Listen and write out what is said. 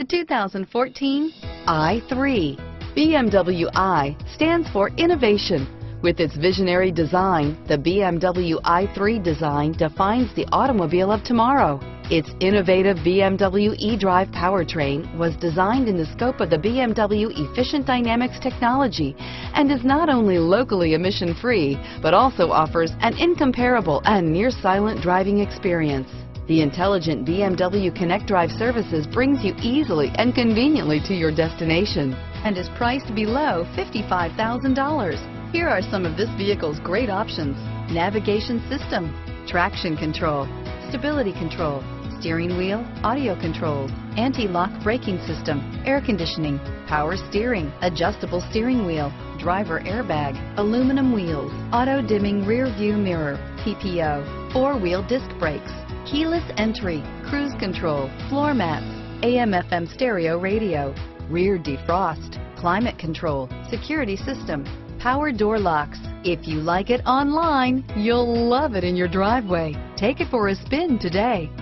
The 2014 i3. BMW i stands for innovation. With its visionary design, the BMW i3 design defines the automobile of tomorrow. Its innovative BMW eDrive powertrain was designed in the scope of the BMW Efficient Dynamics technology and is not only locally emission-free, but also offers an incomparable and near-silent driving experience. The intelligent BMW Connect Drive services brings you easily and conveniently to your destination and is priced below $55,000. Here are some of this vehicle's great options: navigation system, traction control, stability control, steering wheel audio controls, anti-lock braking system, air conditioning, power steering, adjustable steering wheel, driver airbag, aluminum wheels, auto dimming rear view mirror, PPO, four-wheel disc brakes, keyless entry, cruise control, floor mats, AM/FM stereo radio, rear defrost, climate control, security system, power door locks. If you like it online, you'll love it in your driveway. Take it for a spin today.